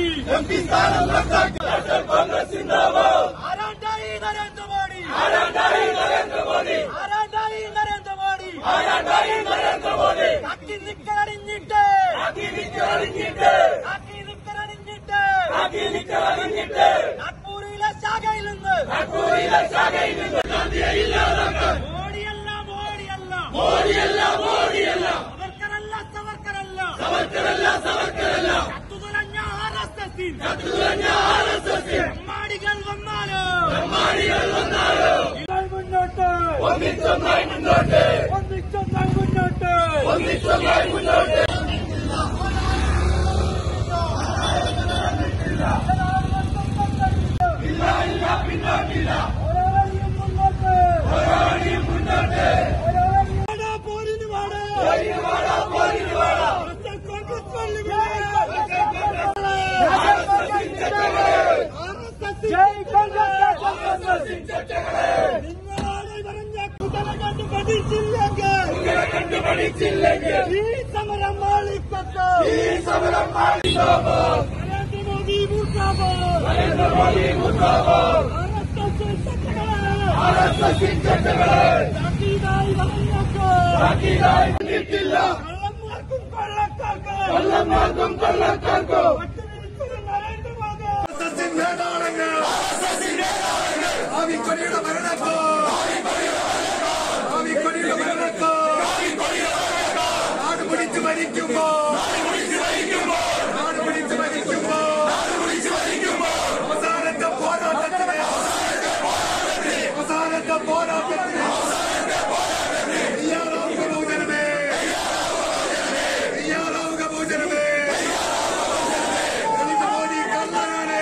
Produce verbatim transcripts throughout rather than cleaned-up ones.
റദ്ദാക്കി M P സ്ഥാനം റദ്ദാക്കി നാഷണൽ കോൺഗ്രസ് സിന്ദാബാദ് ആരാണ്ടായി നരേന്ദ്രമോദി ആരാണ്ടായി നരേന്ദ്രമോദി ആരാണ്ടായി നരേന്ദ്രമോദി ആരാണ്ടായി നരേന്ദ്രമോദി കാക്കി നിക്കറിഞ്ഞിട്ട് കാക്കി നിക്കറിഞ്ഞിട്ട് കാക്കി നിക്കറിഞ്ഞിട്ട് കാക്കി നിക്കറിഞ്ഞിട്ട് നാഗ്പൂരിലെ ശാഖയിൽ നിന്ന് നാഗ്പൂരിലെ ശാഖയിൽ നിന്ന് ഗാന്ധിയെ ഇല്ലാതാക്കാൻ മോഡിയല്ല മോഡിയല്ല മോഡിയല്ല മോഡിയല്ല സവർക്കറല്ല സവർക്കറല്ല സവർക്കറല്ല കത്തുതുലഞ്ഞ ആർ എസ് എസ് കത്തുതുലഞ്ഞ ആർ എസ് എസ് എമ്മാടികൾ വന്നാലോ എമ്മാടികൾ വന്നാലോ നിങ്ങൾ മുന്നോട്ട് ഒന്നിച്ചൊന്നായി മുന്നോട്ട് ഒന്നിച്ചൊന്നായി മുന്നോട്ട് ഒന്നിച്ചൊന്നായി മുന്നോട്ട് ഇല്ല ഇല്ല പിന്നോട്ടില്ല ഓരോരിയും മുന്നോട്ട് ഓരോരിയും മുന്നോട്ട് പോരിന് വാടാ പോരിന് വാടാ പോരിന് വാടാ കോൺഗ്രസ് പള്ളി ജയ് കോൺഗ്രസ് നിങ്ങളാണ് പറഞ്ഞ കുതല കണ്ടു പഠിച്ചില്ലെങ്കിൽ കുതല കണ്ടു പഠിച്ചില്ലെങ്കിൽ ഈ സമരം മാളിക്കത്ത് ഈ സമരം മാളിക്കത്ത് നരേന്ദ്രമോദി മുർദാബാദ് നരേന്ദ്രമോദി മുർദാബാദ് ആർ എസ് എസ് ചട്ടകളെ താക്കീതായി പറഞ്ഞേക്ക് താക്കീതായി പറഞ്ഞിട്ടില്ല കള്ളന്മാർക്കും കൊള്ളക്കാർക്കും കള്ളന്മാർക്കും കൊള്ളക്കാർക്കും നരേന്ദ്രമോദി ആർ എസ് എസ് നേതാവെന്ന് ആവിക്കൊടിയുടെ മരണക്കോ ആവിക്കൊടിയുടെ മരണക്കോ നാട് പിടിച്ചു മരിക്കുമ്പോ നാട് പിടിച്ചു മരിക്കുമ്പോ അവസാനത്തെ പോരാട്ടത്തിന് അവസാനത്തെ പോരാട്ടത്തിന് ഇയാളാവുക ഭോജനമേ ഇയാളാവുക ഭോജനമേ നരേന്ദ്രമോദി കള്ളനാണ്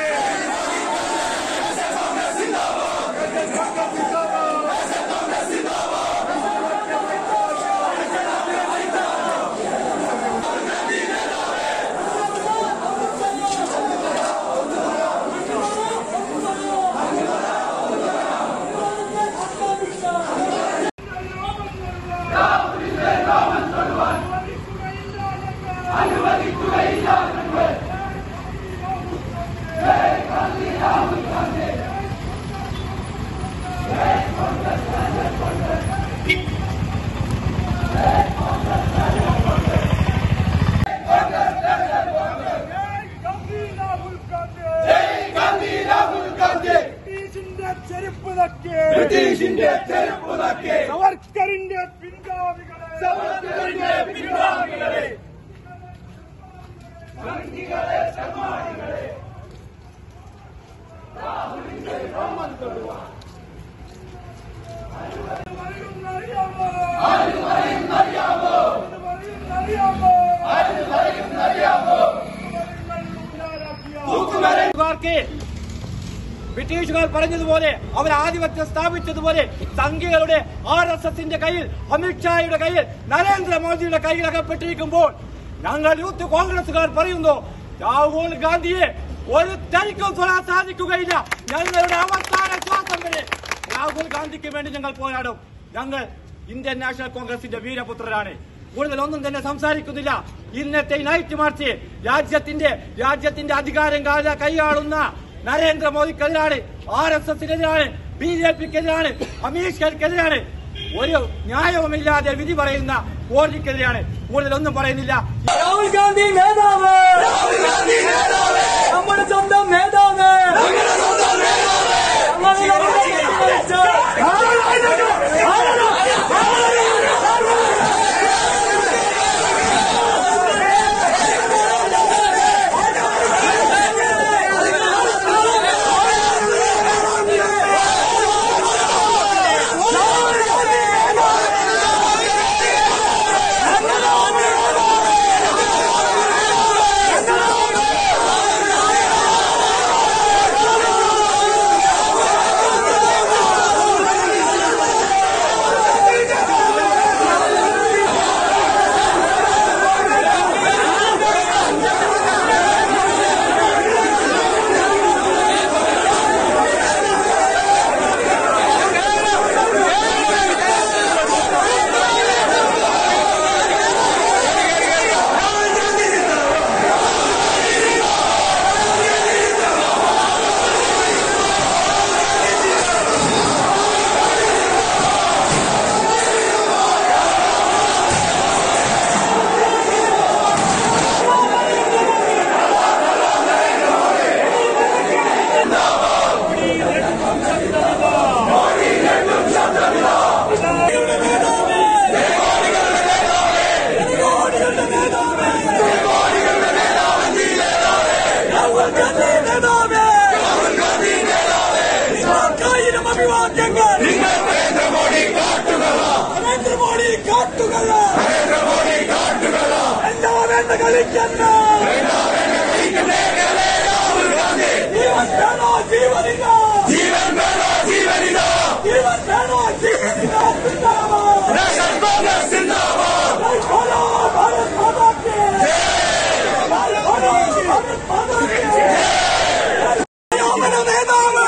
ബ്രിട്ടീഷിന്റെ ചെരുപ്പ് തട്ടി സവർക്കറിന്റെ പിൻഗാമികളെ സവർക്കറിന്റെ പിൻഗാമികളെ സംഘികളെ ചമാടികളെ രാഹുലിന്റെ രോമം തൊടുവാൻ അറിയാമോ അറിയാമോ അറിയാമോ അറിയാമോ തൂക്കുമരക്കാർക്ക് ബ്രിട്ടീഷുകാർ പറഞ്ഞതുപോലെ അവർ ആധിപത്യം സ്ഥാപിച്ചതുപോലെ സംഘികളുടെ ആർ എസ് എസിന്റെ കയ്യിൽ അമിത്ഷായുടെ കയ്യിൽ നരേന്ദ്രമോദിയുടെ കയ്യിൽ അകപ്പെട്ടിരിക്കുമ്പോൾ ഞങ്ങൾ യൂത്ത് കോൺഗ്രസുകാർ പറയുന്നു രാഹുൽ ഗാന്ധിയെ ഒരു തനിക്കും തൊടാൻ സാധിക്കുകയില്ല. ഞങ്ങളുടെ അവസാന ശ്വാസം വരെ രാഹുൽ ഗാന്ധിക്ക് വേണ്ടി ഞങ്ങൾ പോരാടും. ഞങ്ങൾ ഇന്ത്യൻ നാഷണൽ കോൺഗ്രസിന്റെ വീരപുത്രരാണ്. കൂടുതലൊന്നും തന്നെ സംസാരിക്കുന്നില്ല. ഇന്നത്തെ നൈറ്റ് മാർച്ച് രാജ്യത്തിന്റെ രാജ്യത്തിന്റെ അധികാരം കൈയാളുന്ന നരേന്ദ്രമോദിക്കെതിരാണ്, ആർ എസ് എസിനെതിരാണ്, ബി ജെ പിക്കെതിരാണ്, അമിത് ഷാക്കെതിരാണ്. ഒരു ന്യായവുമില്ലാതെ വിധി പറയുന്ന കോടതിക്കെതിരാണ്. കൂടുതലൊന്നും പറയുന്നില്ല. രാഹുൽ ഗാന്ധി നേതാവ്, നമ്മുടെ സ്വന്തം നേതാവ്, നിങ്ങൾക്കായിരം അഭിവാദ്യങ്ങൾ നരേന്ദ്രമോദി കാട്ടുകള എന്താ വേണ്ട കളിക്കണ്ട ജീവൻ വേണോ ജീവനില്ല ജീവൻ വേണോ ജീവനില്ല ജീവൻ വേണോ ജീവനില്ല സിന്ദാബാദ് സിന്ദാബാദ് ഭാരത് മാതാ കി ഭാരത് മാതാ കി യോമന നേതാവ്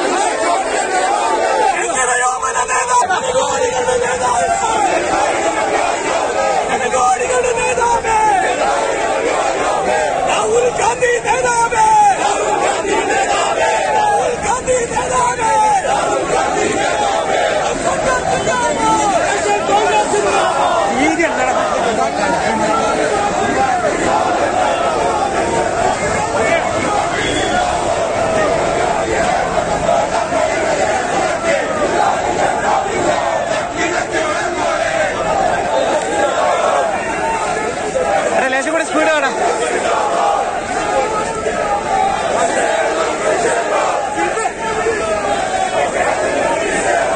എങ്ങനെ യോമന നേതാവ് കോടികളുടെ നേതാവ് കോടികളുടെ നേതാവ് രാഹുൽ ഗാന്ധി നേതാവ് രാഹുൽ ഗാന്ധി നേതാവ് രാഹുൽ ഗാന്ധി നേതാവ് രാഹുൽ ഗാന്ധി നേതാവ് ലേശം കൂടെ സ്പീഡ് വേണം.